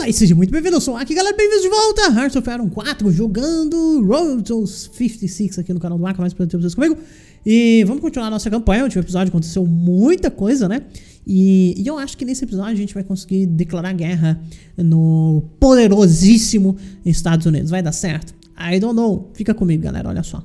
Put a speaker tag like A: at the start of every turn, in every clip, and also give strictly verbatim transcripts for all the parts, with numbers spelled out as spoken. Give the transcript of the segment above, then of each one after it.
A: Olá e seja muito bem-vindo, eu sou aqui galera, bem-vindos de volta a Hearts of Iron quatro, jogando Road to cinquenta e seis aqui no canal do Aka, mais pra ter vocês comigo. E vamos continuar a nossa campanha. No último episódio aconteceu muita coisa, né? E, e eu acho que nesse episódio a gente vai conseguir declarar guerra no poderosíssimo Estados Unidos. Vai dar certo? I don't know. Fica comigo, galera, olha só.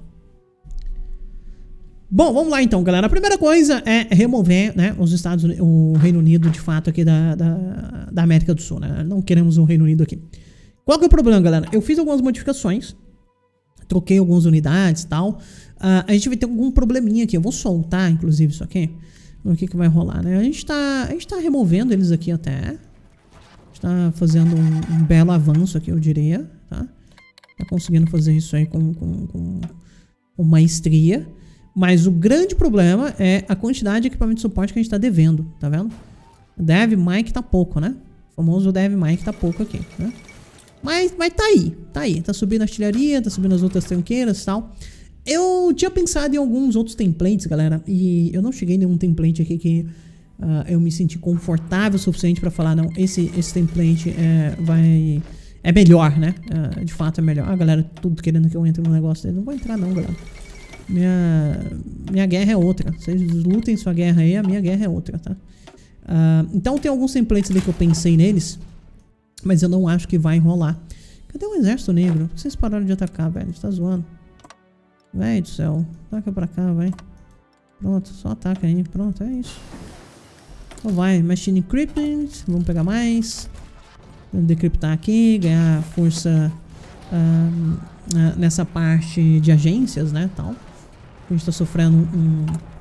A: Bom, vamos lá então, galera. A primeira coisa é remover, né, os Estados Unidos, o Reino Unido, de fato, aqui da, da, da América do Sul, né? Não queremos o Reino Unido aqui. Qual que é o problema, galera? Eu fiz algumas modificações, troquei algumas unidades e tal. Uh, a gente vai ter algum probleminha aqui. Eu vou soltar, inclusive, isso aqui. O que que vai rolar, né? A gente tá, a gente tá removendo eles aqui até. A gente tá fazendo um, um belo avanço aqui, eu diria, tá? Tá conseguindo fazer isso aí com, com, com, com maestria. Mas o grande problema é a quantidade de equipamento de suporte que a gente tá devendo, tá vendo? Dev Mike tá pouco, né? O famoso Dev Mike tá pouco aqui, né? Mas, mas tá aí, tá aí. Tá subindo a artilharia, tá subindo as outras tranqueiras e tal. Eu tinha pensado em alguns outros templates, galera. E eu não cheguei em nenhum template aqui que uh, eu me senti confortável o suficiente pra falar, não, esse, esse template é, vai, é melhor, né? Uh, de fato é melhor. Ah, galera, tudo querendo que eu entre no negócio dele. Não vou entrar não, galera. Minha, minha guerra é outra. Vocês lutem sua guerra aí, a minha guerra é outra, tá? Uh, então tem alguns templates ali que eu pensei neles, mas eu não acho que vai rolar. Cadê o exército negro? Por que vocês pararam de atacar, velho? Você tá zoando? Véi do céu. Ataca pra cá, vai. Pronto, só ataca aí. Pronto, é isso. Então vai, Machine Equipment. Vamos pegar mais. Decryptar aqui, ganhar força uh, uh, nessa parte de agências, né, tal. A gente tá sofrendo um,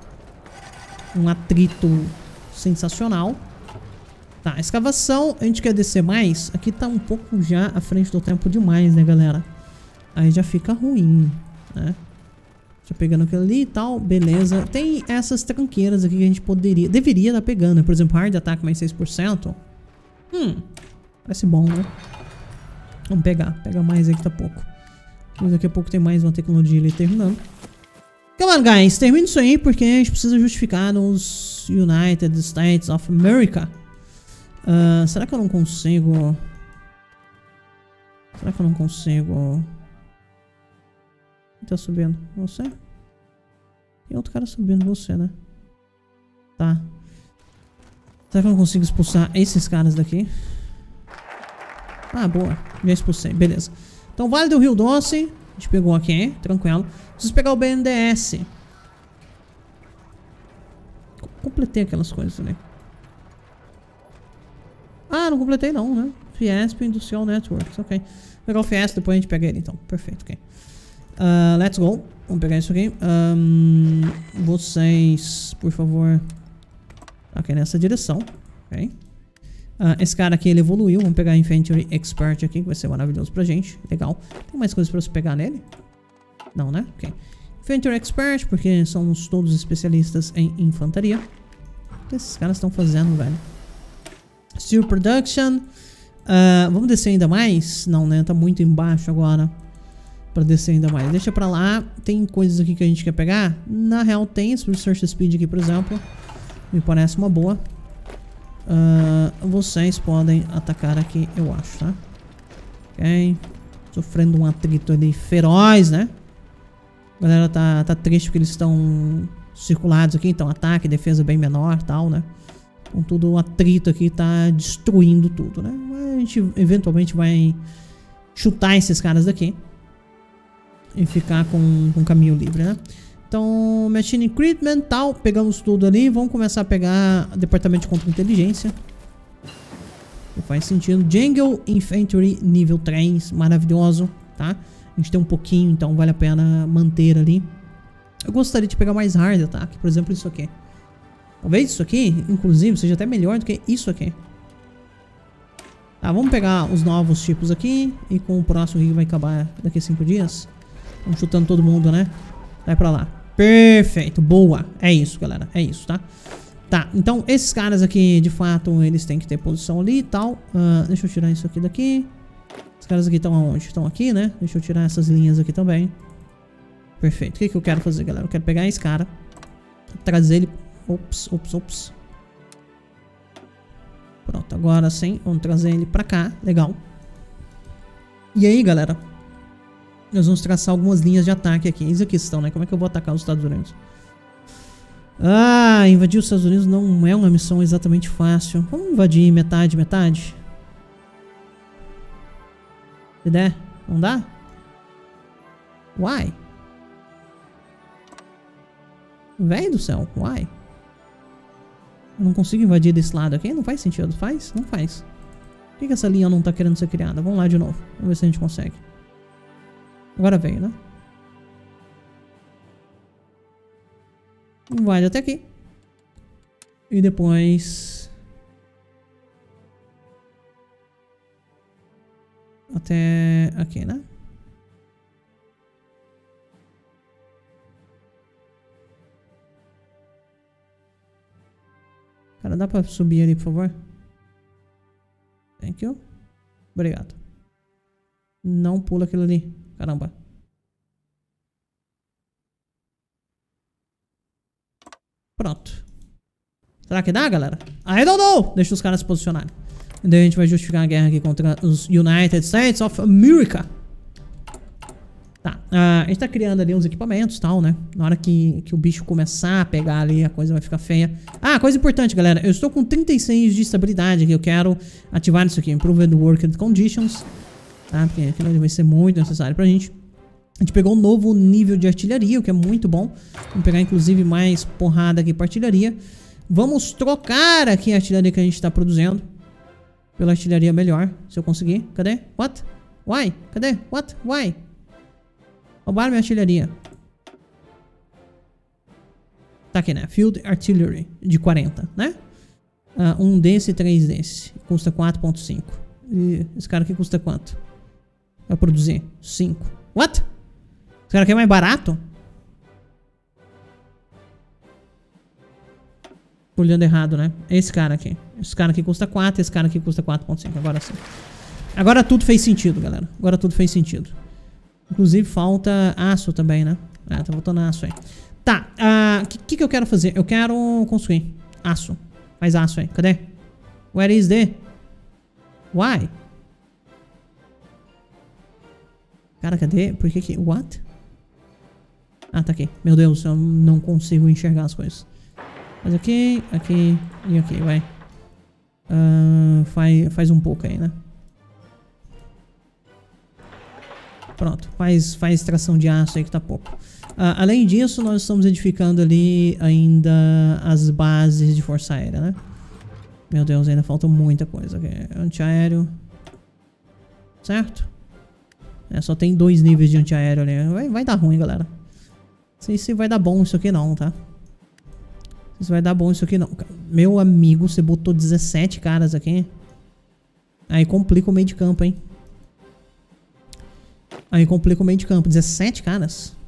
A: um atrito sensacional. Tá, escavação, a gente quer descer mais. Aqui tá um pouco já à frente do tempo demais, né, galera? Aí já fica ruim, né? Já pegando aquilo ali e tal, beleza. Tem essas tranqueiras aqui que a gente poderia, deveria estar pegando. Por exemplo, Hard Attack mais seis por cento. Hum, parece bom, né? Vamos pegar, pega mais aí que tá pouco. Mas daqui a pouco tem mais uma tecnologia ali terminando. Come on, guys, termina isso aí porque a gente precisa justificar nos United States of America. Uh, será que eu não consigo... Será que eu não consigo... Quem tá subindo? Você? Tem outro cara subindo, você, né? Tá. Será que eu não consigo expulsar esses caras daqui? Ah, boa. Já expulsei, beleza. Então, Vale do Rio Doce. A gente pegou aqui, tranquilo. Preciso pegar o B N D E S. Completei aquelas coisas ali. Ah, não completei não, né? Fiesp Industrial Networks, ok. Vou pegar o Fiesp, depois a gente pega ele então. Perfeito, ok. Uh, let's go. Vamos pegar isso aqui. Um, vocês, por favor, aqui nessa direção. Ok. Uh, esse cara aqui, ele evoluiu. Vamos pegar Infantry Expert aqui, que vai ser maravilhoso pra gente. Legal. Tem mais coisas pra você pegar nele? Não, né? Ok. Infantry Expert, porque somos todos especialistas em infantaria. O que esses caras estão fazendo, velho? Steel Production. Uh, vamos descer ainda mais? Não, né? Tá muito embaixo agora. Pra descer ainda mais. Deixa pra lá. Tem coisas aqui que a gente quer pegar? Na real tem. Esse Research Speed aqui, por exemplo. Me parece uma boa. Uh, vocês podem atacar aqui, eu acho, tá? Ok. Sofrendo um atrito ali feroz, né? A galera tá, tá triste porque eles estão circulados aqui. Então ataque, defesa bem menor, tal, né? Então tudo o atrito aqui tá destruindo tudo, né? Mas a gente eventualmente vai chutar esses caras daqui e ficar com, com caminho livre, né? Então, Machine Equipment, tal, pegamos tudo ali. Vamos começar a pegar Departamento de Contra-Inteligência. Faz sentido. Jungle Infantry nível três, maravilhoso, tá? A gente tem um pouquinho, então vale a pena manter ali. Eu gostaria de pegar mais Hard Attack, por exemplo, isso aqui. Talvez isso aqui, inclusive, seja até melhor do que isso aqui. Tá, vamos pegar os novos tipos aqui. E com o próximo que vai acabar daqui a cinco dias. Vamos chutando todo mundo, né? Vai pra lá. Perfeito, boa. É isso, galera, é isso, tá? Tá, então esses caras aqui, de fato, eles têm que ter posição ali e tal. uh, Deixa eu tirar isso aqui daqui. Os caras aqui estão aonde? Estão aqui, né? Deixa eu tirar essas linhas aqui também. Perfeito, o que que eu quero fazer, galera? Eu quero pegar esse cara, trazer ele... Ops, ops, ops. Pronto, agora sim, vamos trazer ele pra cá, legal. E aí, galera, nós vamos traçar algumas linhas de ataque aqui. Eis a questão, né? Como é que eu vou atacar os Estados Unidos? Ah, invadir os Estados Unidos não é uma missão exatamente fácil. Vamos invadir metade, metade? Se der, não dá? Why? Véi do céu, why? Eu não consigo invadir desse lado aqui? Não faz sentido, faz? Não faz. Por que, que essa linha não tá querendo ser criada? Vamos lá de novo, vamos ver se a gente consegue. Agora veio, né? Invade até aqui. E depois... até aqui, né? Cara, dá pra subir ali, por favor? Thank you. Obrigado. Não pula aquilo ali. Caramba. Pronto. Será que dá, galera? I don't know. Deixa os caras se posicionarem. E daí a gente vai justificar a guerra aqui contra os United States of America. Tá. Uh, a gente tá criando ali uns equipamentos e tal, né? Na hora que, que o bicho começar a pegar ali, a coisa vai ficar feia. Ah, coisa importante, galera. Eu estou com trinta e seis de estabilidade aqui. Eu quero ativar isso aqui. Improved Working Conditions. Tá? Porque aquilo vai ser muito necessário pra gente. A gente pegou um novo nível de artilharia, o que é muito bom. Vamos pegar, inclusive, mais porrada aqui pra artilharia. Vamos trocar aqui a artilharia que a gente tá produzindo pela artilharia melhor, se eu conseguir. Cadê? What? Why? Cadê? What? Why? Roubaram minha artilharia. Tá aqui, né? Field Artillery de quarenta, né? Uh, um desse e três desse. Custa quatro ponto cinco. E esse cara aqui custa quanto? Vai produzir cinco. What? Esse cara aqui é mais barato? Olhando errado, né? Esse cara aqui. Esse cara aqui custa quatro, esse cara aqui custa quatro ponto cinco. Agora sim. Agora tudo fez sentido, galera. Agora tudo fez sentido. Inclusive falta aço também, né? Ah, tá faltando aço aí. Tá, o uh, que, que que eu quero fazer? Eu quero construir aço. Faz aço aí. Cadê? Where is the? Why? Cara, cadê? Por que que... What? Ah, tá aqui. Meu Deus, eu não consigo enxergar as coisas. Faz aqui, aqui e aqui, vai. Uh, faz, faz um pouco aí, né? Pronto, faz, faz extração de aço aí que tá pouco. Uh, além disso, nós estamos edificando ali ainda as bases de força aérea, né? Meu Deus, ainda falta muita coisa. Antiaéreo. Certo? É, só tem dois níveis de antiaéreo ali. Vai, vai dar ruim, galera. Não sei se vai dar bom isso aqui não, tá? Não sei se vai dar bom isso aqui não. Meu amigo, você botou dezessete caras aqui. Aí complica o meio de campo, hein? Aí complica o meio de campo. dezessete caras?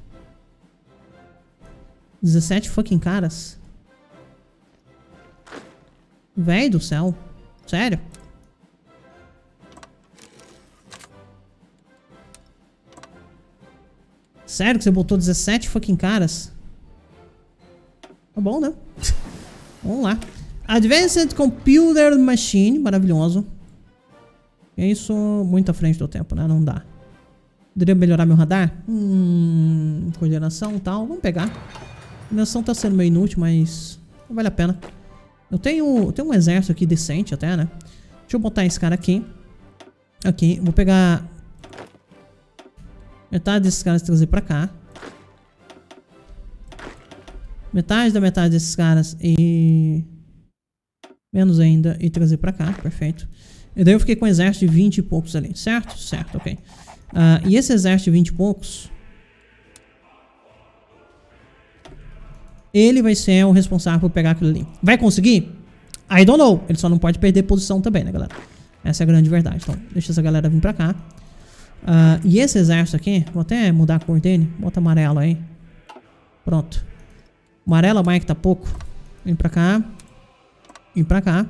A: dezessete fucking caras? Véi do céu. Sério? Sério que você botou dezessete fucking caras? Tá bom, né? Vamos lá. Advanced Computer Machine. Maravilhoso. É isso muito à frente do tempo, né? Não dá. Poderia melhorar meu radar? Hum, coordenação e tal. Vamos pegar. A coordenação tá sendo meio inútil, mas não vale a pena. Eu tenho, eu tenho um exército aqui decente até, né? Deixa eu botar esse cara aqui. Aqui. Vou pegar metade desses caras e trazer pra cá. Metade da metade desses caras e... menos ainda e trazer pra cá. Perfeito. E daí eu fiquei com um exército de vinte e poucos ali. Certo? Certo, ok. Uh, e esse exército de vinte e poucos, ele vai ser o responsável por pegar aquilo ali. Vai conseguir? I don't know. Ele só não pode perder posição também, né, galera? Essa é a grande verdade. Então, deixa essa galera vir pra cá. Uh, e esse exército aqui, vou até mudar a cor dele. Bota amarelo aí. Pronto. Amarelo, mais que tá pouco. Vem pra cá. Vem pra cá.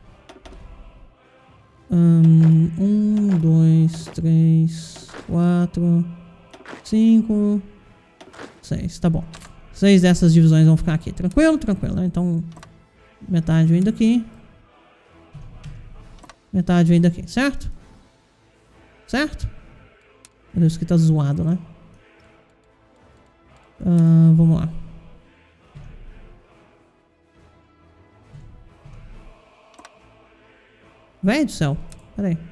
A: Um, um, dois, três, quatro, cinco, seis. Tá bom. Seis dessas divisões vão ficar aqui. Tranquilo, tranquilo, né? Então, metade vindo aqui. Metade vem daqui, certo? Certo? Meu Deus, isso aqui tá zoado, né? Uh, vamos lá. Véi do céu. Pera aí.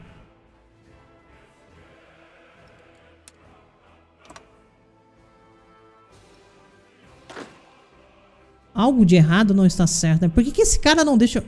A: Algo de errado não está certo, né? Por que que esse cara não deixa...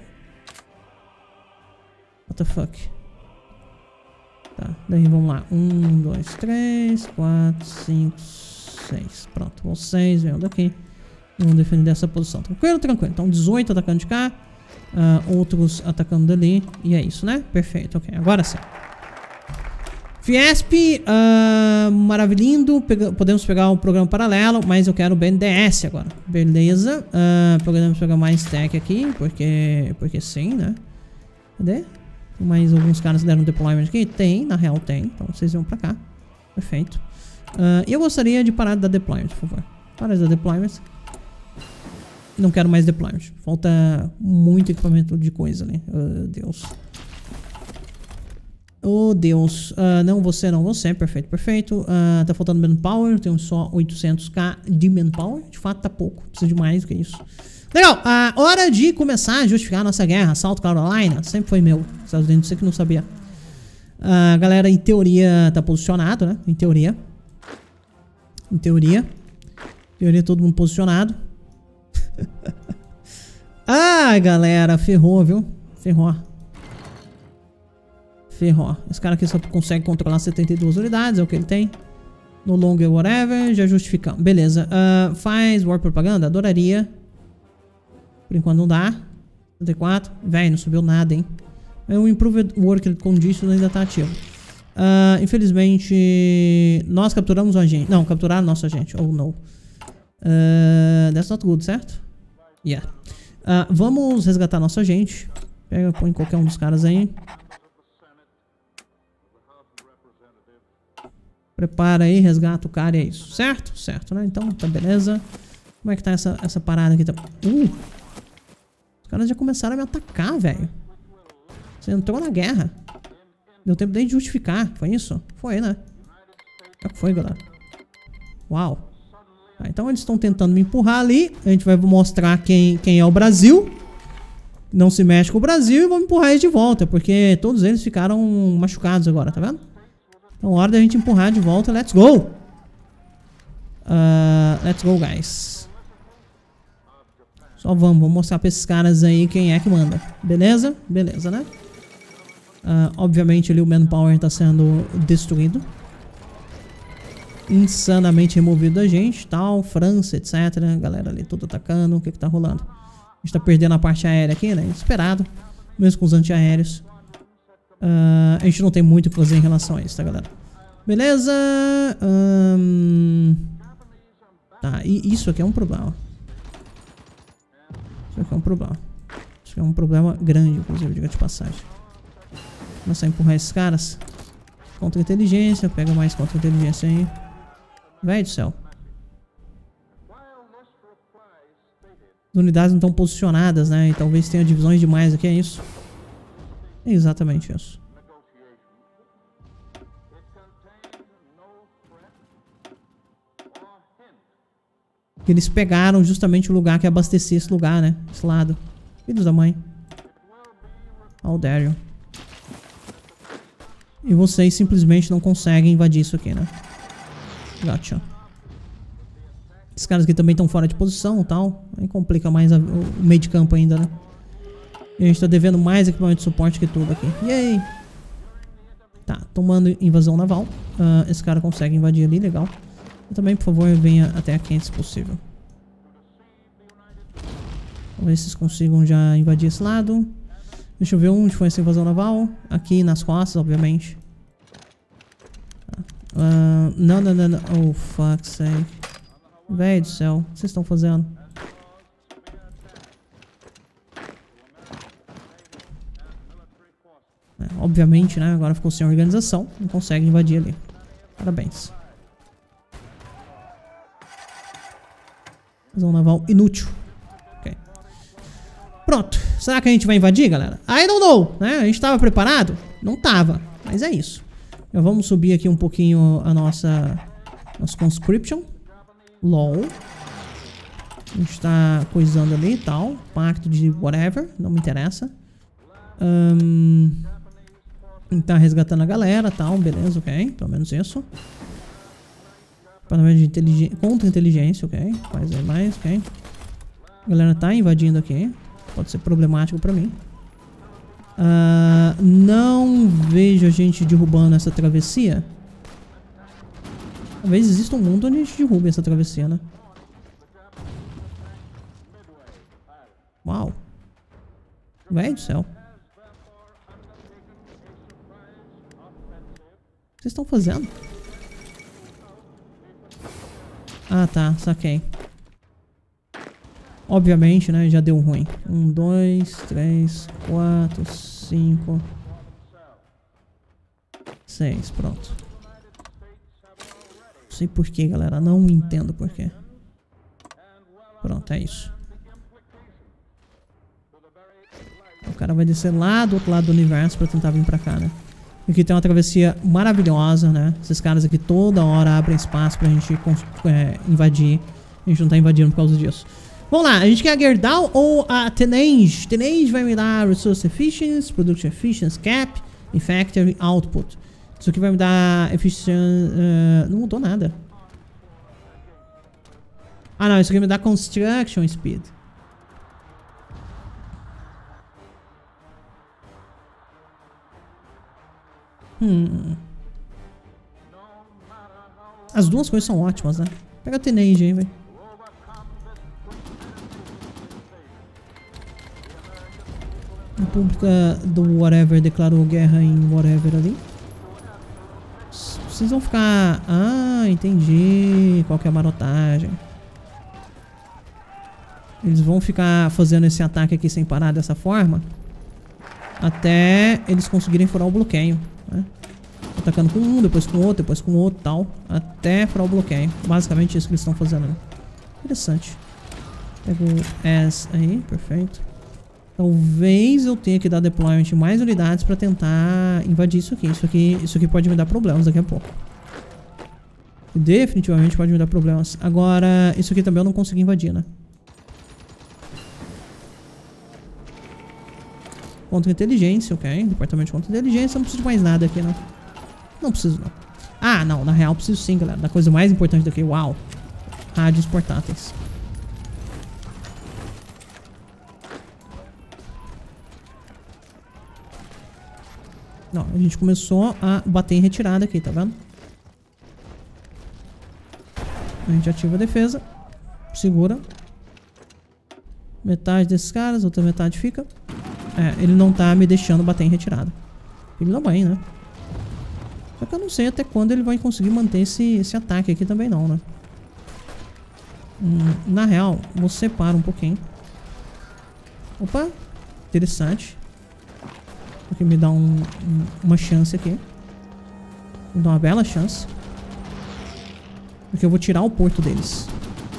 A: What the fuck? Tá, daí vamos lá. Um, dois, três, quatro, cinco, seis. Pronto, vocês venham daqui. Vamos defender essa posição. Tranquilo, tranquilo. Então, dezoito atacando de cá. Uh, outros atacando dali. E é isso, né? Perfeito, ok. Agora sim. Fiesp, uh, maravilhindo. Pega, podemos pegar o programa paralelo, mas eu quero o B N D E S agora. Beleza. Uh, podemos pegar mais tech aqui, porque, porque sim, né? Cadê? Mais alguns caras deram deployment aqui? Tem, na real tem. Então vocês vão pra cá. Perfeito. E uh, eu gostaria de parar de dar deployment, por favor. Para de dar deployment. Não quero mais deployment. Falta muito equipamento de coisa ali. Oh, Deus. Oh, Deus. Uh, não você, não você. Perfeito, perfeito. Uh, tá faltando manpower. Tenho só oitocentos k de manpower. De fato, tá pouco. Precisa de mais do que isso. Legal. Uh, hora de começar a justificar a nossa guerra. South Carolina sempre foi meu. Estados Unidos, você que não sabia. A uh, galera, em teoria, tá posicionado, né? Em teoria. Em teoria. Em teoria, todo mundo posicionado. Ah, galera. Ferrou, viu? Ferrou. Ferrou. Esse cara aqui só consegue controlar setenta e duas unidades, é o que ele tem. No longer whatever, já justificamos. Beleza. Uh, faz war propaganda? Adoraria. Por enquanto não dá. setenta e quatro. Véi, não subiu nada, hein? O Improved Worker Condition ainda tá ativo. Uh, infelizmente, nós capturamos o agente. Não, capturaram nosso agente. Oh, no. Uh, that's not good, certo? Yeah. Uh, vamos resgatar nosso agente. Pega, põe qualquer um dos caras aí. Prepara aí, resgata o cara e é isso. Certo? Certo, né? Então, tá beleza. Como é que tá essa, essa parada aqui? Tá... Uh! Os caras já começaram a me atacar, velho. Você entrou na guerra. Deu tempo de justificar. Foi isso? Foi, né? É que foi, galera. Uau. Ah, então eles estão tentando me empurrar ali. A gente vai mostrar quem, quem é o Brasil. Não se mexe com o Brasil e vamos empurrar eles de volta. Porque todos eles ficaram machucados agora, tá vendo? Então, hora da gente empurrar de volta. Let's go! Uh, let's go, guys. Só vamos, vamos mostrar pra esses caras aí quem é que manda. Beleza? Beleza, né? Uh, obviamente ali o manpower tá sendo destruído. Insanamente removido da gente, tal, França, etcétera. Galera ali tudo atacando, o que que tá rolando? A gente tá perdendo a parte aérea aqui, né? Esperado. Mesmo com os antiaéreos. Uh, a gente não tem muito o que fazer em relação a isso, tá, galera? Beleza. Um... Tá, e isso aqui é um problema. Isso aqui é um problema. Isso aqui é um problema grande, inclusive, diga de passagem. Começar a empurrar esses caras. Contra-inteligência, pega mais contra-inteligência aí. Véi do céu. As unidades não estão posicionadas, né? E talvez tenha divisões demais aqui, é isso? É exatamente isso. Eles pegaram justamente o lugar que abastecia esse lugar, né? Esse lado. Filhos da mãe. How dare you. E vocês simplesmente não conseguem invadir isso aqui, né? Gotcha. Esses caras aqui também estão fora de posição e tal. Aí complica mais a, o meio de campo ainda, né? E a gente tá devendo mais equipamento de suporte que tudo aqui. Yay! Tá, tomando invasão naval. Uh, esse cara consegue invadir ali, legal. E também, por favor, venha até aqui se possível. Vamos ver se vocês consigam já invadir esse lado. Deixa eu ver onde foi essa invasão naval. Aqui nas costas, obviamente. Uh, não, não, não, não. Oh, fuck sake. Véi do céu. O que vocês estão fazendo? É, obviamente, né? Agora ficou sem organização. Não consegue invadir ali. Parabéns. Invasão naval inútil. Ok. Pronto. Será que a gente vai invadir, galera? I don't know, né? A gente tava preparado? Não tava, mas é isso. Já vamos subir aqui um pouquinho a nossa... Nossa conscription. LOL. A gente tá coisando ali e tal. Pacto de whatever. Não me interessa. Um, a gente tá resgatando a galera e tal. Beleza, ok. Pelo menos isso. Departamento de inteligência. Contra-inteligência, ok. Faz aí mais, ok. A galera tá invadindo aqui. Pode ser problemático pra mim. Uh, não vejo a gente derrubando essa travessia. Talvez exista um mundo onde a gente derrube essa travessia, né? Uau. Véi do céu. O que vocês estão fazendo? Ah, tá. Saquei. Obviamente, né? Já deu ruim. Um, dois, três, quatro, cinco, seis. Pronto. Não sei porquê, galera. Não entendo porquê. Pronto, é isso. O cara vai descer lá do outro lado do universo pra tentar vir pra cá, né? Aqui tem uma travessia maravilhosa, né? Esses caras aqui toda hora abrem espaço pra gente é, invadir. A gente não tá invadindo por causa disso. Vamos lá, a gente quer a Gerdau ou a Tenage? Tenage vai me dar Resource Efficiency, Production Efficiency, Cap e Factory Output. Isso aqui vai me dar Efficiency... Uh, não mudou nada. Ah não, isso aqui me dá Construction Speed. Hum. As duas coisas são ótimas, né? Pega a Tenage aí, velho. A República do Whatever declarou guerra em Whatever ali. Vocês vão ficar... Ah, entendi. Qual que é a marotagem. Eles vão ficar fazendo esse ataque aqui sem parar dessa forma até eles conseguirem furar o bloqueio, né? Atacando com um, depois com outro, depois com outro, tal, até furar o bloqueio. Basicamente isso que eles estão fazendo, né? Interessante. Pego o S aí, perfeito. Talvez eu tenha que dar deployment em mais unidades pra tentar invadir isso aqui. Isso aqui, isso aqui pode me dar problemas daqui a pouco. Definitivamente pode me dar problemas. Agora, isso aqui também eu não consegui invadir, né? Contra-inteligência, ok. Departamento de contra-inteligência. Não preciso de mais nada aqui, não. Não preciso, não. Ah, não. Na real, preciso sim, galera. Da coisa mais importante daqui. Uau. Rádios portáteis. Não, a gente começou a bater em retirada aqui, tá vendo? A gente ativa a defesa. Segura. Metade desses caras, outra metade fica. É, ele não tá me deixando bater em retirada. Filho da mãe, né? Só que eu não sei até quando ele vai conseguir manter esse, esse ataque aqui também não, né? Hum, na real, vou separar um pouquinho. Opa, interessante. Aqui me dá um, um, uma chance aqui. Me dá uma bela chance. Porque eu vou tirar o porto deles.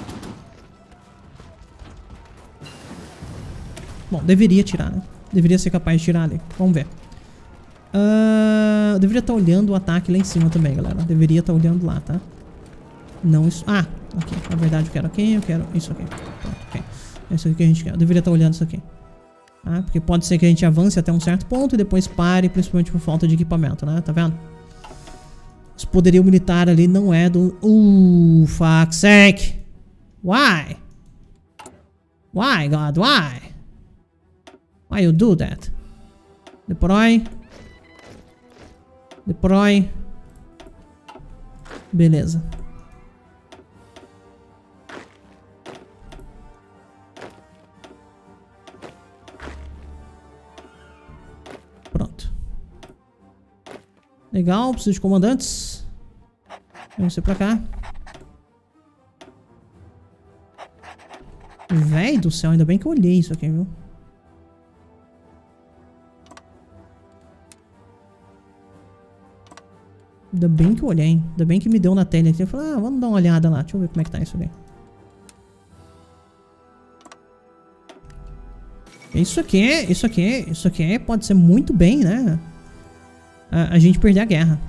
A: Bom, deveria tirar, né? Deveria ser capaz de tirar ali. Vamos ver. Uh, eu deveria estar olhando o ataque lá em cima também, galera. Deveria estar olhando lá, tá? Não isso... Ah, ok. Na verdade eu quero aqui, eu quero isso aqui. Pronto, ok. É isso aqui que a gente quer. Eu deveria estar olhando isso aqui. Tá? Porque pode ser que a gente avance até um certo ponto e depois pare, principalmente por falta de equipamento, né? Tá vendo? Esse poderio militar ali não é do... Uh, fuck sake. Why? Why, God? Why? Why you do that? Deploy. Deploy. Beleza. Pronto. Legal, preciso de comandantes. Vamos ser pra cá. Véi do céu, ainda bem que eu olhei isso aqui, viu? Ainda bem que eu olhei, hein? Ainda bem que me deu na tela aqui. Eu falei, ah, vamos dar uma olhada lá. Deixa eu ver como é que tá isso aqui. Isso aqui, isso aqui, isso aqui pode ser muito bem, né? A, a gente perder a guerra.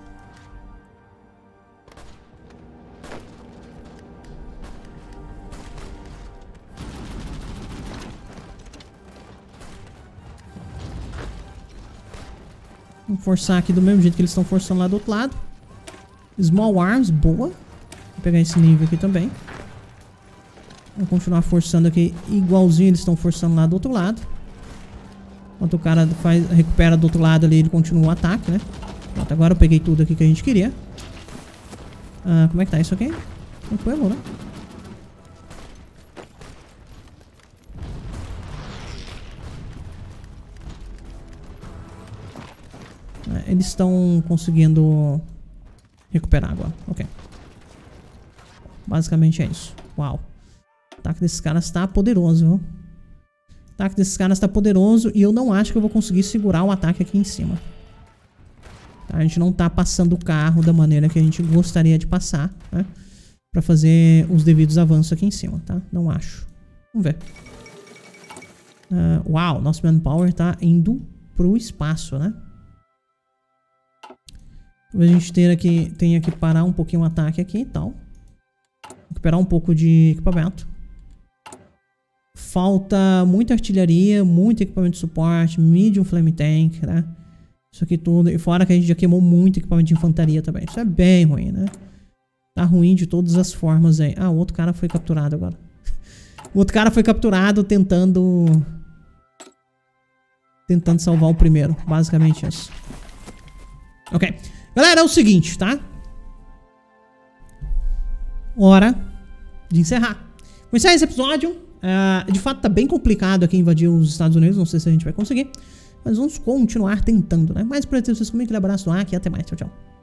A: Vamos forçar aqui do mesmo jeito que eles estão forçando lá do outro lado. Small Arms, boa. Vou pegar esse nível aqui também. Vou continuar forçando aqui igualzinho eles estão forçando lá do outro lado. Enquanto o cara faz, recupera do outro lado ali, ele continua o ataque, né? Pronto, agora eu peguei tudo aqui que a gente queria. Ah, como é que tá isso aqui? Tranquilo, né? Eles estão conseguindo recuperar agora. Ok. Basicamente é isso. Uau. O ataque desses caras tá poderoso, viu? O ataque desses caras tá poderoso e eu não acho que eu vou conseguir segurar o ataque aqui em cima. Tá? A gente não tá passando o carro da maneira que a gente gostaria de passar, né? Pra fazer os devidos avanços aqui em cima, tá? Não acho. Vamos ver. Uh, uau, nosso manpower tá indo pro espaço, né? A gente ter aqui, tem que parar um pouquinho o ataque aqui e tal. Recuperar um pouco de equipamento. Falta muita artilharia, muito equipamento de suporte, medium flame tank, né? Isso aqui tudo. E fora que a gente já queimou muito equipamento de infantaria também. Isso é bem ruim, né? Tá ruim de todas as formas aí. Ah, o outro cara foi capturado agora. O outro cara foi capturado tentando... Tentando salvar o primeiro. Basicamente isso. Ok. Galera, é o seguinte, tá? Hora de encerrar. Vou encerrar esse episódio. Uh, de fato, tá bem complicado aqui invadir os Estados Unidos. Não sei se a gente vai conseguir. Mas vamos continuar tentando, né? Mais por aí, vocês comigo. Aquele abraço lá e até mais. Tchau, tchau.